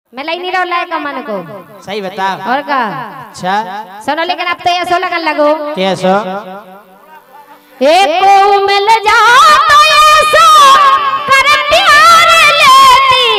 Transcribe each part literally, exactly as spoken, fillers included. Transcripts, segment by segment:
मैं लाई नहीं रहा का मन को सही बता और का अच्छा सुनो लेकिन अब तो ऐसा लगन लगो कैसो एक को मिल जा तो ऐसा कर प्यार लेती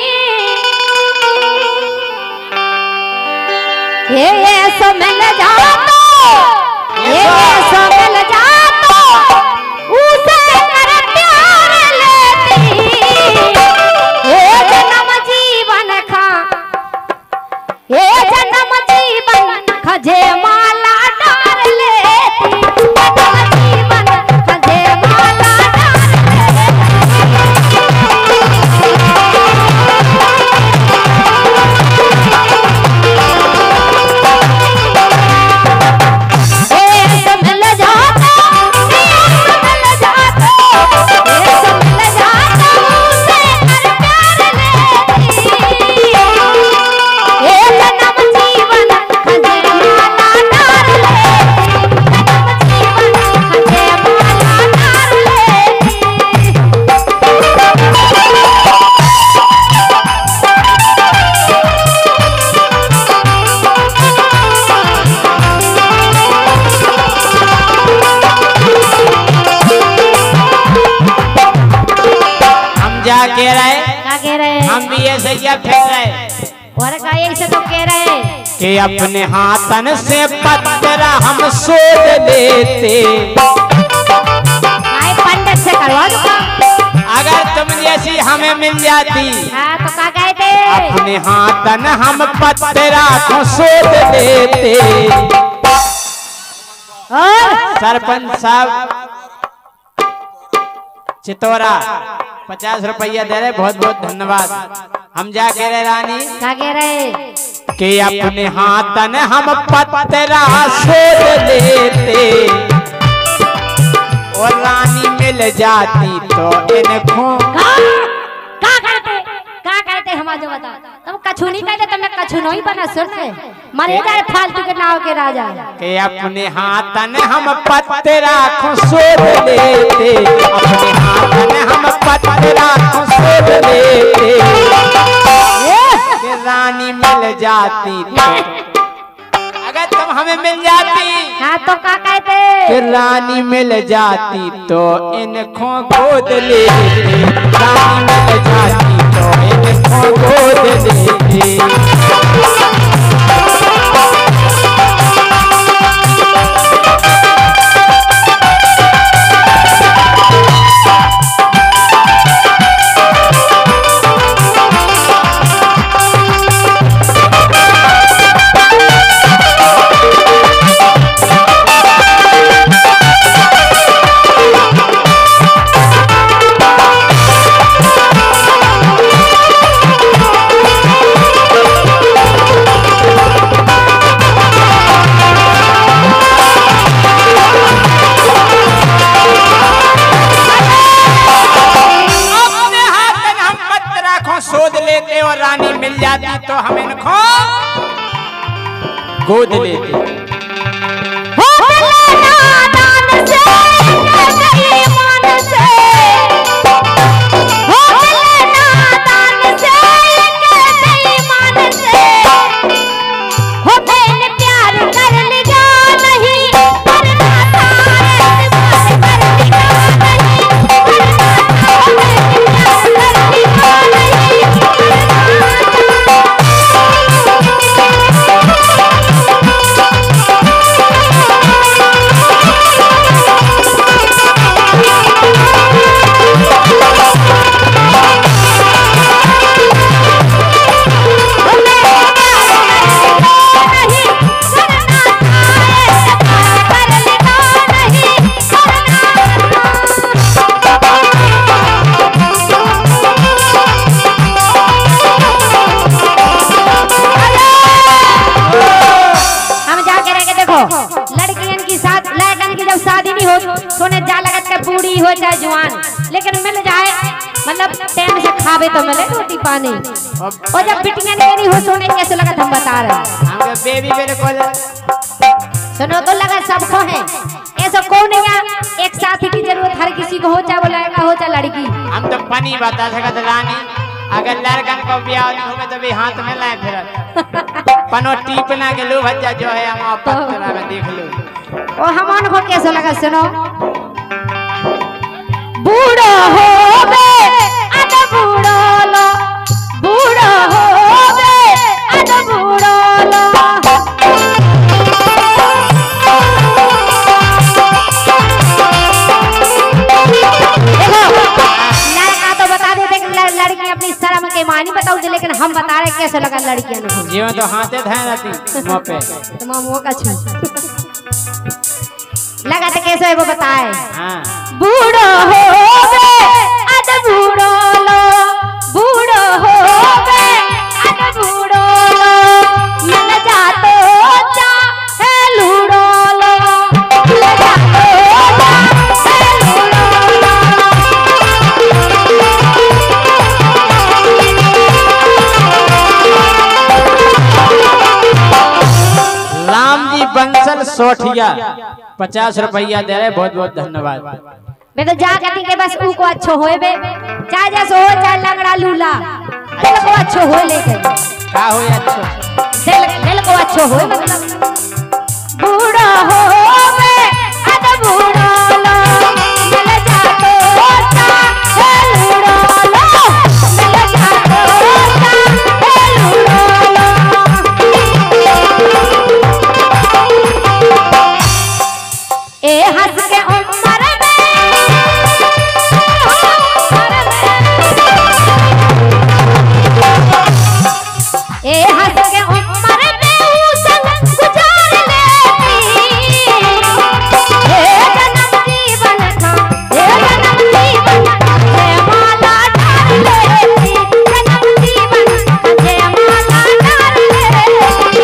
ये ऐसा मिल जा तो ये ऐसा मिल जा तो उसे कर प्यार लेती ये जन्म जीवन खा ये जन्म जीवन खजे माला डार लेती जन्म जीवन खजे माला क्या कह रहे क्या कह रहे हम भी ऐसे क्या फेर रहे और का ऐसे तो कह रहे कि अपने हाथन से पत्थरा हम सोच लेते आए पंडित से करवा दो अगर तुम जैसी हमें मिल जाती हाँ तो क्या कहते अपने हाथन हम पत्थरा को सोच लेते और सरपंच साहब चितौरा पचास रुपया दे रहे बहुत बहुत धन्यवाद। हम जा कह रहे रानी क्या कह रहे कि अपने हाथन हम पत्थरा सोच लेते और रानी मिल जाती तो इनको क्या कहते क्या कहते हम जो बता तुम कछु नहीं कहते तुमने कछु नहीं बना सुन मरे जाए फालतू के नाव के राजा कि अपने हाथन हम पत्थरा को सोच लेते अपने हाथन हम पत्थरा को सोच लेते कि रानी मिल जाती तो अगर तुम हमें मिल जाती हाँ तो क्या कहते कि रानी मिल जाती तो इनको गोद लेते रानी मिल जाती तो इनको गोद लेते सोच लेते और रानी मिल जाती तो हम इनको गोद लेते लड़कियन की साथ लड़कन की जब शादी नहीं हो सोने जा लगत के बूढ़ी हो चाहे जवान लेकिन मिल जाए मतलब टाइम से खावे तो मिले रोटी पानी और जब बिटियां नहीं हो सोने कैसे लगत हम बता रहे हमके बेबी मेरे को सुनो तो लगा सबको है ऐसा कौन नहीं एक साथी की जरूरत हर किसी को हो चाहे वो लड़का हो चाहे लड़की हम तो पानी बता सकते रानी अगर लड़कन को ब्याह नहीं हुए तो भी हाथ में लाए फिर पनो टीप ना के लो बच्चा जो है हम पत्थरा में देख लो। ओ हमन को कैसा लगा सुनो। बूढ़ो हो बे अद बूढ़ो लो, बूढ़ो हो बे अद बूढ़ो लो। लड़की अपनी शर्म के मानी बताऊ दे, लेकिन हम बता रहे कैसे लगा लड़कियां ने जीवन तो हाथे ध्यान रहती मुंह पे तो मुंह का छू लगा तो कैसे है वो बताए। हां बूढ़ो हो बे अद बूढ़ो लो, बूढ़ो हो बे अद बूढ़ो लो। मिल जा तो जा है लूड़ो लो, मिल जा तो जा है लूड़ो लो। राम जी बंसल सोठिया पचास रुपया दे रहे, बहुत बहुत धन्यवाद। मैं तो जा कहती के बस ऊ को अच्छो होए बे, चाहे जैसे हो चाहे लंगड़ा लूला, दिल को अच्छो होए लेके का होए अच्छो दिल दिल को अच्छो होए। मतलब बूढ़ा हो बे अद बूढ़ा लो, मिल जा तो जा है लूड़ा लो, मिल जा तो जा है लूड़ा लो। ए हंस के उम्र में ए हंस के उम्र में ऊ संग गुजार लेती। हे जन्म जीवन का हे जन्म जीवन का माला डाल लेती, जन्म जीवन का माला डाल लेती।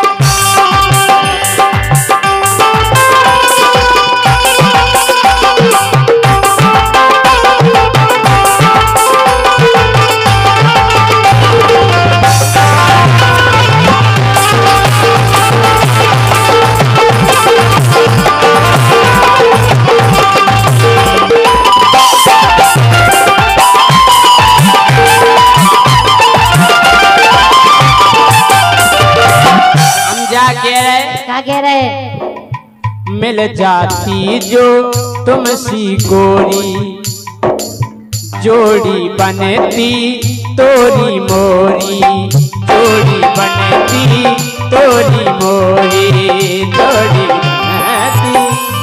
क्या कह रहे। मिल जाती जो तुमसी गोरी, जोड़ी बनती तोरी मोरी, जोड़ी बनती तोरी मोरी, जोड़ी बनती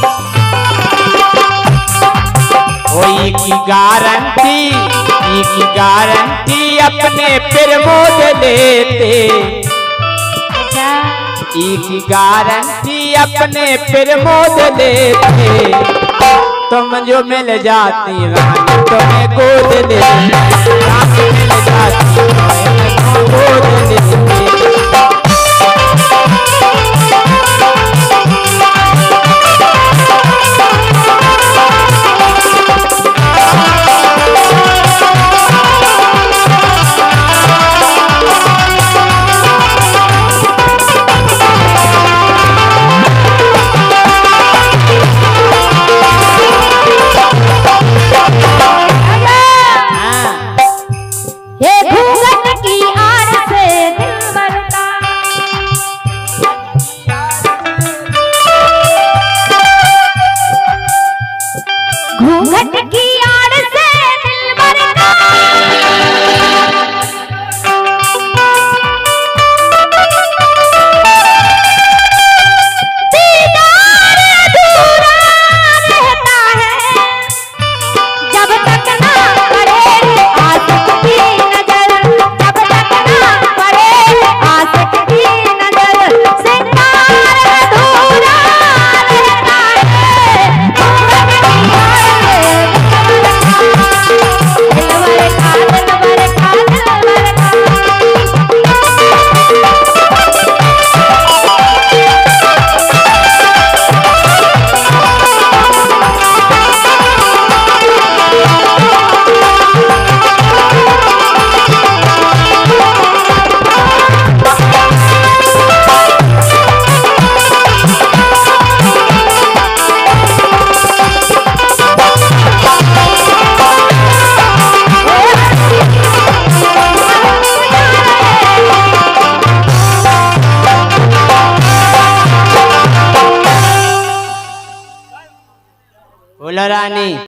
कोई की गारंटी, की गारंटी अपने प्रमोद लेते, की गारंटी अपने प्रमोद लेते। तुम जो मिल जाती रानी तुम्हें गोद लेते, मिल जाती तुम्हें गोद लेते। ये घूंघट बोलो रानी।